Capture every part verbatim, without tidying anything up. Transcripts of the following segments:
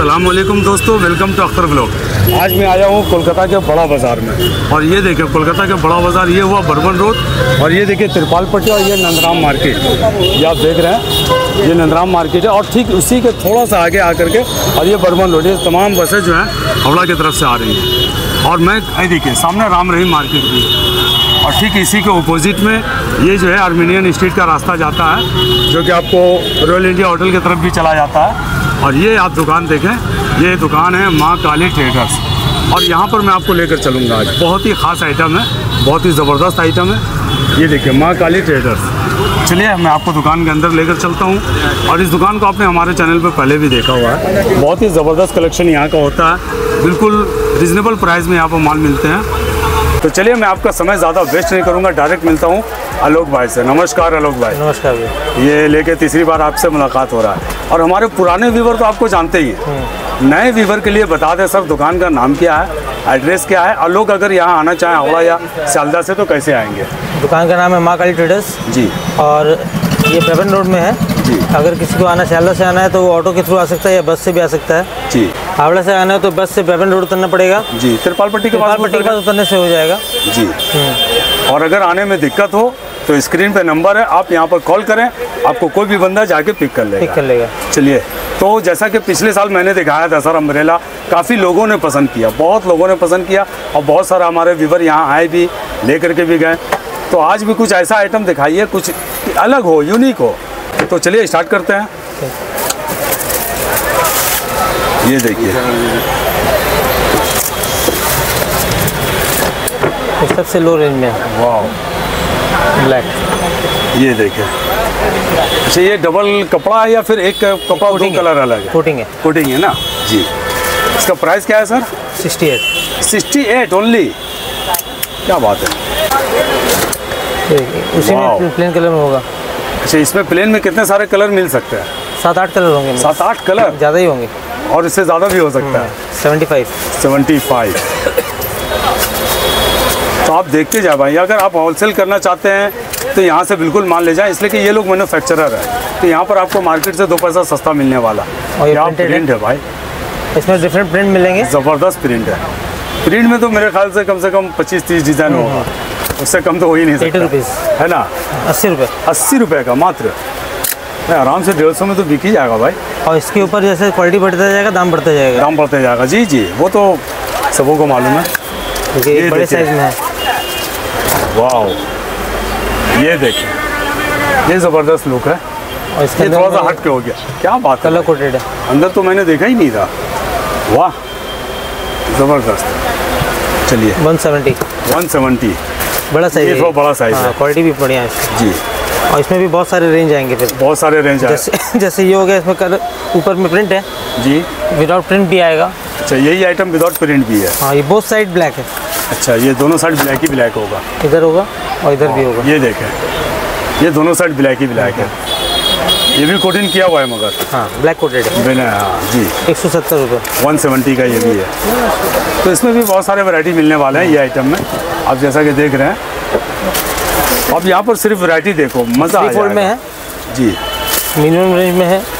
अस्सलाम वालेकुम दोस्तों, वेलकम टू अख्तर ब्लॉग। आज मैं आया हूँ कोलकाता के बड़ा बाज़ार में और ये देखिए कोलकाता के बड़ा बाज़ार, ये हुआ बर्बन रोड और ये देखिए तिरपाल पट्टी और ये नंदराम मार्केट, ये आप देख रहे हैं ये नंदराम मार्केट है और ठीक उसी के थोड़ा सा आगे आकर के और ये बर्बन रोड, ये तमाम बसें जो हैं हावड़ा की तरफ से आ रही हैं। और मैं ये देखिए सामने राम रहीम मार्केट भी और ठीक इसी के अपोजिट में ये जो है आर्मेनियन स्ट्रीट का रास्ता जाता है जो कि आपको रॉयल इंडिया होटल की तरफ भी चला जाता है। और ये आप दुकान देखें, ये दुकान है माँ काली ट्रेडर्स और यहाँ पर मैं आपको लेकर चलूँगा। आज बहुत ही ख़ास आइटम है, बहुत ही ज़बरदस्त आइटम है। ये देखिए माँ काली ट्रेडर्स। चलिए मैं आपको दुकान के अंदर लेकर चलता हूँ और इस दुकान को आपने हमारे चैनल पर पहले भी देखा हुआ है। बहुत ही ज़बरदस्त कलेक्शन यहाँ का होता है, बिल्कुल रिजनेबल प्राइस में यहाँ पर माल मिलते हैं। तो चलिए मैं आपका समय ज़्यादा वेस्ट नहीं करूँगा, डायरेक्ट मिलता हूँ आलोक भाई से। नमस्कार आलोक भाई। नमस्कार भाई। ये लेके तीसरी बार आपसे मुलाकात हो रहा है और हमारे पुराने व्यूवर तो आपको जानते ही हैं, नए व्यूवर के लिए बता दें सर दुकान का नाम क्या है, एड्रेस क्या है और लोग अगर यहाँ आना चाहें हावड़ा या सियालदह से तो कैसे आएंगे? दुकान का नाम है माँ काली ट्रेडर्स जी और ये पेपन रोड में है जी। अगर किसी को आना सियालदह से आना है तो वो ऑटो के थ्रू आ सकता है या बस से भी आ सकता है जी। हावड़ा से आना है तो बस से पेपन रोड उतरना पड़ेगा जी, तिरपाल पट्टी के पास पट्टी के पास उतरने से हो जाएगा जी। और अगर आने में दिक्कत हो तो स्क्रीन पे नंबर है, आप यहाँ पर कॉल करें, आपको कोई भी बंदा जाके पिक कर लेगा पिक कर लेगा। चलिए तो जैसा कि पिछले साल मैंने दिखाया था सर अम्ब्रेला, काफ़ी लोगों ने पसंद किया, बहुत लोगों ने पसंद किया और बहुत सारा हमारे व्यूवर यहाँ आए भी, ले करके भी गए। तो आज भी कुछ ऐसा आइटम दिखाइए, कुछ अलग हो, यूनिक हो। तो चलिए स्टार्ट करते हैं। ये देखिए सबसे लो रेंज में, वाह ब्लैक। ये देखिए, अच्छा ये डबल कपड़ा है या फिर एक कपड़ा दो कलर अलग है? कोटिंग है। कोटिंग है ना जी। इसका प्राइस क्या है sir? Sixty eight sixty eight only, क्या बात है। उसी में प्लेन कलर में होगा। अच्छा इसमें प्लेन में कितने सारे कलर मिल सकते हैं? सात आठ कलर होंगे। सात आठ कलर ज़्यादा ही होंगे और इससे ज़्यादा भी हो सकता है। सेवेंटी फाइव सेवेंटी फाइव तो आप देखते जाए भाई, अगर आप होलसेल करना चाहते हैं तो यहाँ से बिल्कुल माल ले जाएं, इसलिए कि ये लोग मैन्युफैक्चरर है तो यहाँ पर आपको मार्केट से दो पैसा सस्ता मिलने वाला। और ये प्रिंट है भाई, इसमें डिफरेंट प्रिंट मिलेंगे, ज़बरदस्त प्रिंट है। प्रिंट में तो मेरे ख्याल से कम से कम पच्चीस तीस डिज़ाइन होगा, उससे कम तो हो ही नहीं सकता है ना। अस्सी रुपये अस्सी रुपये का मात्र, आराम से डेढ़ सौ में तो बिक ही जाएगा भाई। और इसके ऊपर जैसे क्वालिटी बढ़ता जाएगा दाम बढ़ता जाएगा दाम बढ़ता जाएगा जी जी, वो तो सबों को मालूम है। ये बड़े साइज में है, वाह ये देखिए, ये ज़बरदस्त लुक है और इसके थोड़ा सा हट के हो गया, क्या बात, कलर कोटेड है। अंदर तो मैंने देखा ही नहीं था, वाह ज़बरदस्त। चलिए वन सेवेंटी वन सेवेंटी बड़ा साइज है, थोड़ा बड़ा साइज है, क्वालिटी भी बढ़िया है जी। और इसमें भी बहुत सारे रेंज आएंगे, फिर बहुत सारे रेंज आएंगे। जैसे जैसे ये हो गया, इसमें कलर ऊपर में प्रिंट है जी, विदाउट प्रिंट भी आएगा। अच्छा यही आइटम विदाउट प्रिंट भी है? हाँ, ये बोथ साइड ब्लैक है। अच्छा ये दोनों साइड ब्लैक ही ब्लैक होगा, इधर होगा और इधर भी होगा। ये देखें, ये दोनों साइड ब्लैक ही ब्लैक है। ये भी कोटिंग किया हुआ है मगर? हाँ ब्लैक कोटेड है बिना, हाँ जी। एक सौ सत्तर रुपये वन सेवेंटी का ये भी है। तो इसमें भी बहुत सारे वैरायटी मिलने वाले हैं ये आइटम में, आप जैसा कि देख रहे हैं। अब यहाँ पर सिर्फ वैरायटी देखो, मज़ा आ जाएगा। में है जी, मिनिमम रेंज में है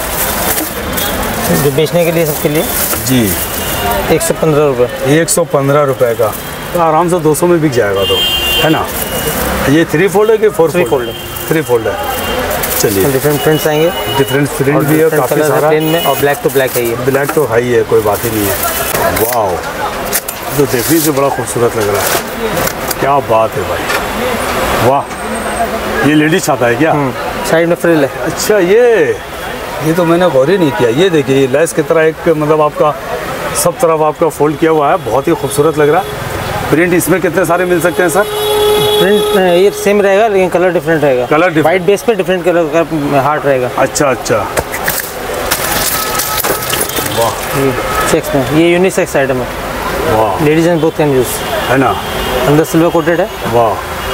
जो बेचने के लिए, सबके लिए जी। एक सौ पंद्रह रुपये एक सौ पंद्रह रुपये का तो आराम से दो सौ में बिक जाएगा तो, है ना। ये थ्री फोल्ड है कि फोर थ्री फोल्ड है? थ्री फोल्ड है। चलिए डिफरेंट प्रिंट्स आएंगे, डिफरेंट प्रिंट भी है काफ़ी सारा प्लेन में, और ब्लैक तो ब्लैक है, ये ब्लैक तो हाई है, कोई बात ही नहीं है। वाह तो देखने से बड़ा खूबसूरत लग रहा है, क्या बात है भाई, वाह। ये लेडीज छाता है क्या? साइड में फ्रिल है। अच्छा ये ये तो मैंने गौर ही नहीं किया। ये देखिए ये लेस की तरह एक मतलब आपका सब तरफ आपका फोल्ड किया हुआ है, बहुत ही खूबसूरत लग रहा है। प्रिंट इसमें कितने सारे मिल सकते हैं सर? प्रिंट ये सेम रहेगा लेकिन कलर डिफरेंट रहेगा। कलर वाइट बेस पे डिफरेंट कलर का हार्ट रहेगा। अच्छा अच्छा, वाह। ये चेक्स में, ये यूनिसेक्स आइटम है, वाह। Ladies and both can use, है ना। अंदर सिल्वर कोटेड है, वाह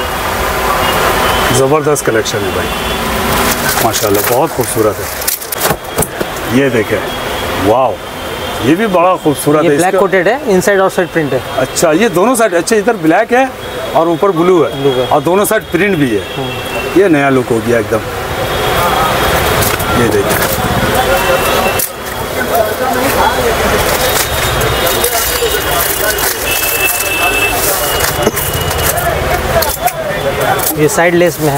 ज़बरदस्त कलेक्शन है भाई, माशाल्लाह बहुत खूबसूरत है। ये देखें, वाह ये भी बड़ा खूबसूरत है। ब्लैक कोटेड है, इनसाइड आउटसाइड प्रिंट है। अच्छा ये दोनों साइड, अच्छा इधर ब्लैक है और ऊपर ब्लू है, ब्लू है और दोनों साइड प्रिंट भी है। ये नया लुक हो गया एकदम। ये देखिए ये साइड लेस में है।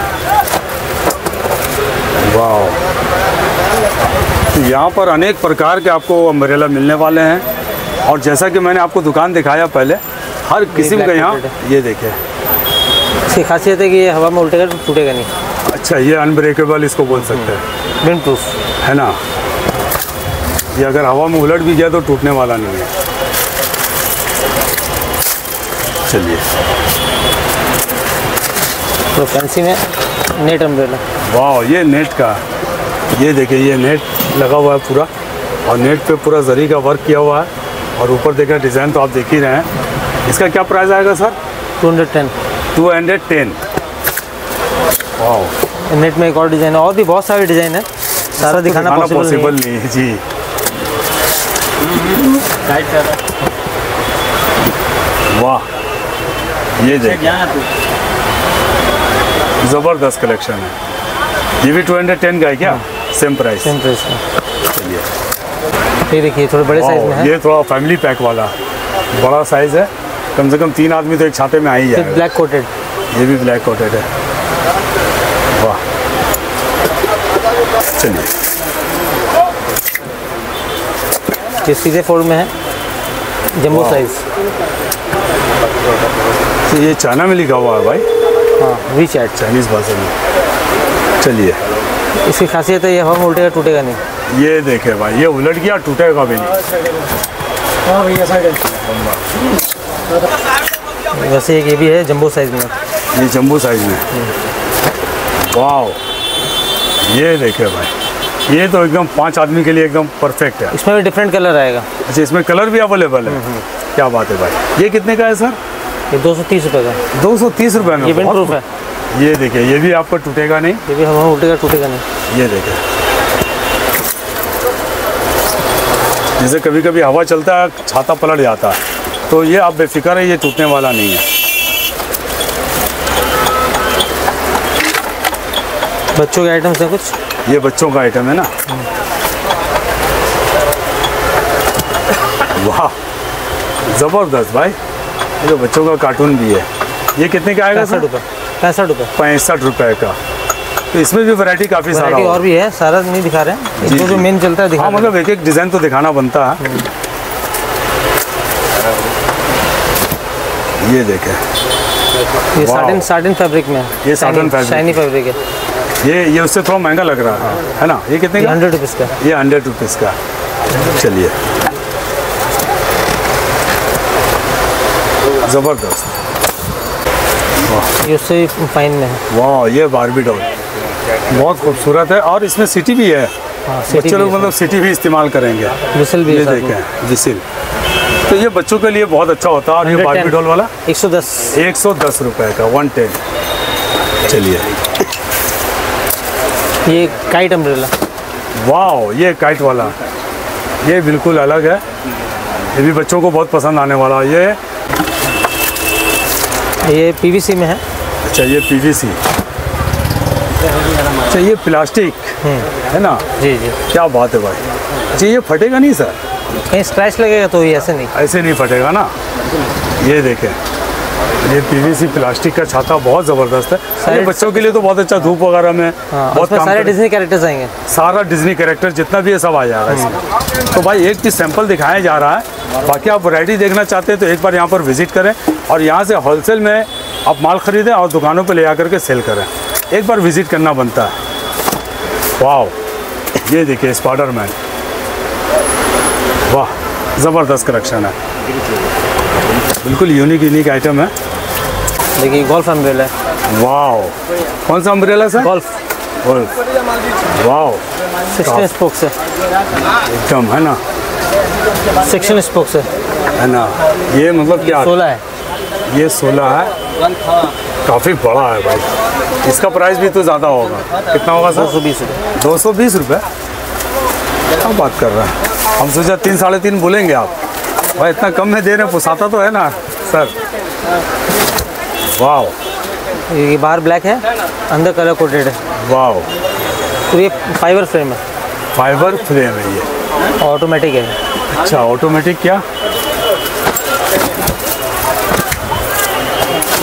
वाह, तो यहाँ पर अनेक प्रकार के आपको अम्ब्रेला मिलने वाले हैं। और जैसा कि मैंने आपको दुकान दिखाया पहले, हर किस्म का यहाँ, ये देखें, इसकी खासियत है कि ये हवा में उल्टेगा तो टूटेगा नहीं। अच्छा, ये अनब्रेकेबल इसको बोल सकते हैं, विंड प्रूफ है ना। ये अगर हवा में उलट भी गया तो टूटने वाला नहीं है। चलिए, तो फैंसी में नेट अम्ब्रेला। वाह, ये नेट का, ये देखिए, ये नेट लगा हुआ है पूरा, और नेट पे पूरा जरी का वर्क किया हुआ है। और ऊपर देखा डिज़ाइन तो आप देख ही रहे हैं। इसका क्या प्राइस आएगा sir? Two hundred ten. Two hundred ten. वाह, नेट में एक और डिज़ाइन है, और भी बहुत सारे डिज़ाइन है, सारा दिखाना पॉसिबल नहीं है जी। वाह, ये देखिए, ज़बरदस्त कलेक्शन है। ये भी टू हंड्रेड टेन का है क्या? Same price? सेम प्राइस है। चलिए, ये देखिए, थोड़े बड़े साइज में है। ये थोड़ा फैमिली पैक वाला बड़ा साइज है, कम से कम तीन आदमी तो एक छाते में आ ही जाएगा। ब्लैक कोटेड, ये भी ब्लैक कोटेड है। वाह, चलिए, ये सीधे फोल्ड में है, जम्बो साइज। तो ये चाइना में लिखा हुआ है भाई। हाँ, वी चैट, चाइनीज़ भाषा में। चलिए, इसकी खासियत है ये हवा में उल्टेगा टूटेगा नहीं। ये देखे भाई, ये उलट गया टूटेगा भी नहीं। वैसे एक ये भी है जंबो साइज में। ये जंबो साइज में। वाह, ये देखे भाई, ये तो एकदम पांच आदमी के लिए एकदम परफेक्ट है। इसमें भी डिफरेंट कलर आएगा। अच्छा, इसमें कलर भी अवेलेबल है? क्या बात है भाई। ये कितने का है सर? ये दो सौ तीस रुपये का। दो सौ तीस रुपये में? ये विंड प्रूफ है। ये देखिए, ये भी आपको टूटेगा नहीं। ये भी हवा में उल्टेगा टूटेगा नहीं। ये देखिए, जैसे कभी कभी हवा चलता है, छाता पलट जाता है, तो ये आप बेफिक्र है, ये टूटने वाला नहीं है। बच्चों के आइटम्स हैं कुछ, ये बच्चों का आइटम है ना। वाह, ज़बरदस्त भाई, ये तो बच्चों का कार्टून भी है। ये कितने का आएगा? पैंसठ रुपये। पैंसठ रुपये पैंसठ रुपये का। तो इसमें भी वैरायटी काफ़ी सारा और भी है, सारा नहीं दिखा रहे हैं, जी, जो जो मेन चलता है दिखा। हाँ, मतलब एक एक डिज़ाइन तो दिखाना बनता है। ये देखें, ये साटिन साटिन फैब्रिक में है। ये साटिन फैब्रिक, शाइनी फैब्रिक है। ये ये उससे थोड़ा महंगा लग रहा है, है ना। ये कितने का? हंड्रेड रुपीज़ का। ये हंड्रेड रुपीज़ का। चलिए, ज़बरदस्त। ये उससे फाइन में है। वाह, ये बारबी डॉल बहुत खूबसूरत है, और इसमें सिटी भी है। हाँ, बच्चे लोग मतलब सिटी भी इस्तेमाल करेंगे। विसल भी ये देखें, विसल, तो ये बच्चों के लिए बहुत अच्छा होता है। और ये बारबी डॉल वाला एक सौ दस एक सौ दस रुपये का, वन टेन। चलिए, ये काइट अम्ब्रेला। वाह, ये काइट वाला, ये बिल्कुल अलग है, ये भी बच्चों को बहुत पसंद आने वाला। ये ये पीवीसी में है। अच्छा, ये पीवीसी। अच्छा, ये प्लास्टिक है ना। जी जी, क्या बात है भाई। अच्छा, ये फटेगा नहीं सर? कहीं स्क्रैच लगेगा तो ये ऐसे नहीं, ऐसे नहीं फटेगा ना। ये देखें, ये पीवीसी प्लास्टिक का छाता बहुत ज़बरदस्त है। ये बच्चों के लिए तो बहुत अच्छा, धूप वगैरह में हाँ, बहुत काम सारे डिज्नी कैरेक्टर्स आएंगे। सारा डिज्नी कैरेक्टर जितना भी है सब आ जा रहा है इसमें। तो भाई एक चीज़ सैंपल दिखाया जा रहा है, बाकी आप वैरायटी देखना चाहते हैं तो एक बार यहाँ पर विजिट करें, और यहाँ से होलसेल में आप माल ख़रीदें और दुकानों पर ले आकर के सेल करें। एक बार विजिट करना बनता है। वाह, ये देखिए, स्पाइडरमैन। वाह, ज़बरदस्त कलेक्शन है, बिल्कुल यूनिक यूनिक आइटम है। देखिए, गोल्फ अम्ब्रेला है। वाह, कौन सा अम्ब्रेला सर? गोल्फ। गोल्फ, वाह, सिक्सटीन स्पोक्स है एकदम, है ना। सिक्सटीन स्पोक्स है है ना। ये मतलब क्या? सोलह है। ये सोलह है, काफ़ी बड़ा है भाई। इसका प्राइस भी तो ज़्यादा होगा। कितना होगा सर? दो सौ बीस रुपये। दो सौ बीस रुपये? क्या बात कर रहे हैं, हम सोचा तीन साढ़े तीन बोलेंगे आप। भाई इतना कम में दे रहे हैं, पोसाता तो है ना सर। वाह, ये बाहर ब्लैक है, अंदर कलर कोटेड है। वाह, तो ये फाइबर फ्रेम है। फाइबर फ्रेम है ये, ऑटोमेटिक है। अच्छा, ऑटोमेटिक क्या?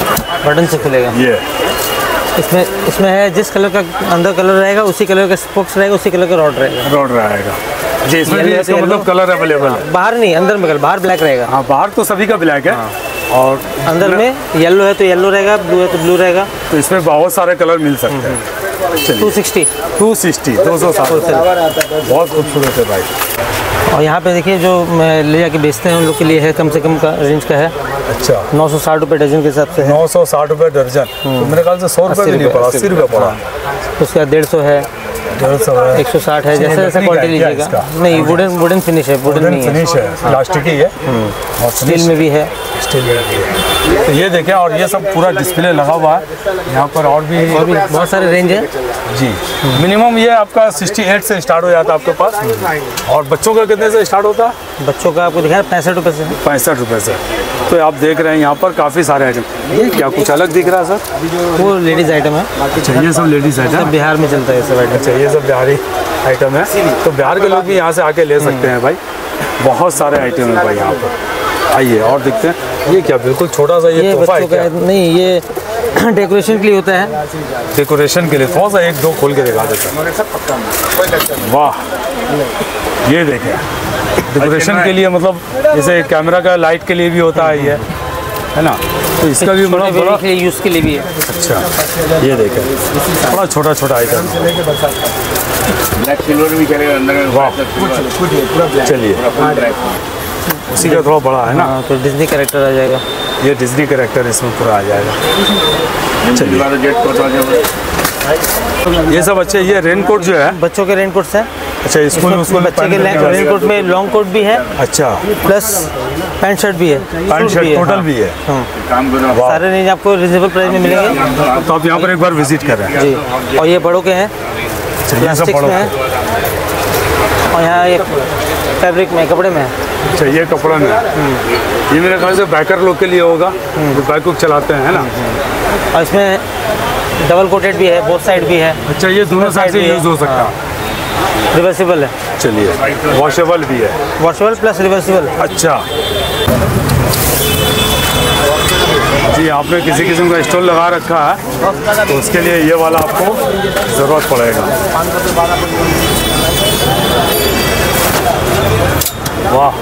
बटन से खुलेगा। ये इसमें इसमें है जिस कलर का अंदर कलर रहेगा उसी कलर का स्पोक्स रहेगा, उसी कलर का रॉड रहेगा। रॉड रहेगा जी। इसमें भी इसका मतलब कलर अवेलेबल है। बाहर नहीं, अंदर में कलर, बाहर ब्लैक रहेगा। हाँ, बाहर तो सभी का ब्लैक है। हाँ। और अंदर में येलो है तो येलो रहेगा, ब्लू है तो ब्लू रहेगा। तो इसमें बहुत सारे कलर मिल सकते हैं। टू सिक्सटी टू सिक्सटी दो सौ साठ बहुत खूबसूरत है भाई। और यहाँ पे देखिए जो मैं ले जाके बेचते हैं उन लोग के लिए है, कम से कम का रेंज का है। अच्छा, नौ सौ साठ रुपये दर्जन के हिसाब से है। नौ सौ साठ रुपये दर्जन, तो मेरे ख्याल से सौ रुपये भी नहीं पड़ा, अस्सी रुपये पड़ा। उसके बाद डेढ़ सौ है, डेढ़ सौ है, एक सौ साठ है, जैसे जैसे क्वालिटी लीजिएगा। नहीं, वुडन वुडन फिनिश है, वुडन नहीं है, फिनिश है, प्लास्टिक ही है और स्टील में भी है। स्टील में भी है। तो ये देखें, और ये सब पूरा डिस्प्ले लगा हुआ है यहाँ पर। और भी और भी बहुत सारे रेंज है जी। मिनिमम ये आपका अड़सठ से स्टार्ट हो जाता है आपके पास। और बच्चों का कितने से स्टार्ट होता है? बच्चों का आपको दिखा पैंसठ रुपये से। पैंसठ रुपये से। तो आप देख रहे हैं यहाँ पर काफ़ी सारे आइटम। ये क्या कुछ अलग दिख रहा है सर? वो लेडीज़ आइटम है। अच्छा, ये सब लेडीज़ आइटम बिहार में चलता है ये सब आइटम। अच्छा, ये सब बिहारी आइटम है। तो बिहार के लोग भी यहाँ से आके ले सकते हैं भाई। बहुत सारे आइटम है भाई यहाँ पर। आइए और देखते हैं। ये क्या बिल्कुल छोटा सा ये तोहफा है क्या? नहीं, ये डेकोरेशन के लिए होता है। डेकोरेशन के लिए थोड़ा सा एक दो खोल के दिखा देते हैं। वाह, ये देखें, डेकोरेशन के लिए, मतलब जैसे कैमरा का लाइट के लिए भी होता है ये, है ना? तो इसका भी बड़ा बड़ा यूज़ के लिए भी है। अच्छा, ये देखें, बड़ा छोटा छोटा आइटम। ब्लैक सिल्वर भी चलेगा अंदर। वाह, चलिए, उसी का थोड़ा बड़ा है ना। हाँ, तो डिज्नी कैरेक्टर आ जाएगा। ये डिज्नी कैरेक्टर इसमें पूरा आ जाएगा। ये सब अच्छे। ये रेन कोट जो है बच्चों के रेन कोट्स हैं। अच्छा, स्कूल में बच्चे के रेन कोट में लॉन्ग कोट भी है। अच्छा, प्लस पैंट शर्ट भी है, पैंट शर्ट टोटल भी है। सारे रेंज आपको रिजनेबल प्राइस में मिलेंगे। तो आप यहाँ पर एक बार विजिट कर रहे हैं जी। और ये बड़ों के हैं, प्लास्टिक में है। और यहाँ ये फैब्रिक में, कपड़े में है। अच्छा, ये कपड़ा में है। ये मेरे ख्याल से बैकर लोग के लिए होगा जो बाइक को चलाते हैं, है ना? और इसमें डबल कोटेड भी है, बोथ साइड भी है। अच्छा, ये दोनों साइड से यूज़ हो सकता है। रिवर्सिबल है। चलिए, वॉशेबल भी है। Washable plus reversible. अच्छा जी, आपने किसी किस्म का स्टॉल लगा रखा है तो उसके लिए ये वाला आपको ज़रूरत पड़ेगा। वाह,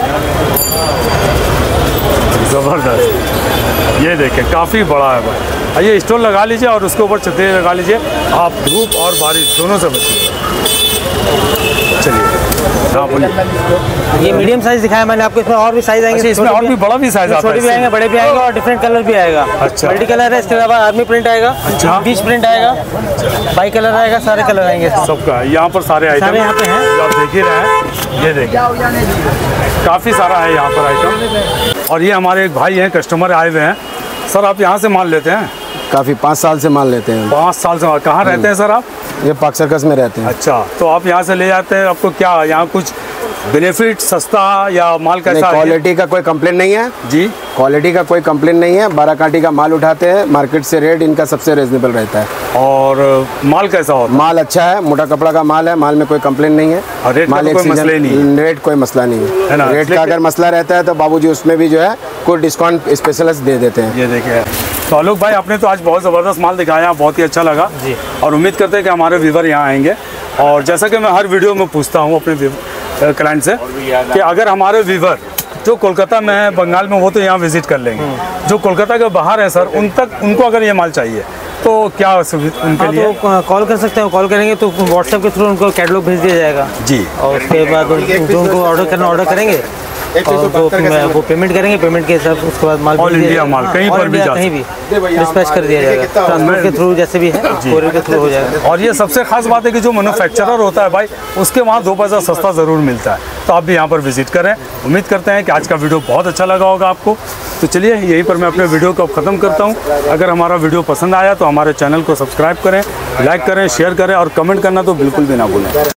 ज़बरदस्त। ये देखें, काफ़ी बड़ा है भाई। आइए स्टॉल लगा लीजिए और उसके ऊपर छतरी लगा लीजिए, आप धूप और बारिश दोनों से बचिए। चलिए, हाँ बोलिए। ये मीडियम साइज दिखाया मैंने आपको, इसमें और भी साइज आएंगे। अच्छा, इसमें और भी बड़ा भी साइज आता है? छोटे भी आएंगे, बड़े भी आएंगे और डिफरेंट कलर भी आएगा। अच्छा, मल्टी कलर है, इसके अलावा आर्मी प्रिंट आएगा। अच्छा, बीच प्रिंट आएगा, बाई कलर आएगा, सारे कलर आएंगे सबका। यहाँ पर सारे आइटम यहाँ पे हैं, आप देख ही रहे हैं। ये देखिए, काफ़ी सारा है यहाँ पर आइटम। और ये हमारे एक भाई हैं, कस्टमर आए हुए हैं। सर, आप यहाँ से माल लेते हैं? काफ़ी पाँच साल से माल लेते हैं। पाँच साल से। कहाँ रहते हैं सर आप? ये पार्क सर्कस में रहते हैं। अच्छा, तो आप यहाँ से ले जाते हैं। आपको क्या यहाँ कुछ बेनिफिट, सस्ता या माल कैसा है? क्वालिटी का कोई कंप्लेंट नहीं है जी। क्वालिटी का कोई कंप्लेंट नहीं है। बाराकाटी का माल उठाते हैं, मार्केट से रेट इनका सबसे रीजनेबल रहता है। और माल कैसा होता है? माल अच्छा है, मोटा कपड़ा का माल है, माल में कोई कंप्लेंट नहीं है। और रेट माल का एक कोई मसला ही नहीं है? रेट कोई मसला नहीं है है, ना? रेट का अगर मसला रहता है तो बाबूजी उसमें भी जो है कोई डिस्काउंट स्पेशलिस्ट दे देते हैं। ये देखिए, तो आलोक भाई, आपने तो आज बहुत ज़बरदस्त माल दिखाया, बहुत ही अच्छा लगा जी। और उम्मीद करते हैं कि हमारे व्यूवर यहाँ आएंगे। और जैसा कि मैं हर वीडियो में पूछता हूँ अपने क्लाइंट से कि अगर हमारे व्यूवर जो कोलकाता में है, बंगाल में, वो तो यहाँ विजिट कर लेंगे। जो कोलकाता के बाहर है सर, उन तक उनको अगर ये माल चाहिए तो क्या उनके हाँ, लिए? तो कॉल कर सकते हैं। कॉल करेंगे तो व्हाट्सएप के थ्रू उनको कैटलॉग भेज दिया जाएगा जी। और उसके बाद जो उनको ऑर्डर करना ऑर्डर करेंगे और वो वो पेमेंट करेंगे, पेमेंट के हिसाब उसके बाद माल ऑल इंडिया माल कहीं पर भी जा कहीं भी डिस्पैच कर दिया जाएगा। ट्रांसपोर्ट के थ्रू जैसे भी है, कोरियर के थ्रू हो जाएगा। और ये सबसे खास बात है कि जो मैन्युफैक्चरर होता है भाई, उसके वहाँ दो पैसा सस्ता ज़रूर मिलता है। तो आप भी यहाँ पर विजिट करें। उम्मीद करते हैं कि आज का वीडियो बहुत अच्छा लगा होगा आपको। तो चलिए, यहीं पर मैं अपने वीडियो को ख़त्म करता हूँ। अगर हमारा वीडियो पसंद आया तो हमारे चैनल को सब्सक्राइब करें, लाइक करें, शेयर करें और कमेंट करना तो बिल्कुल भी ना भूलें।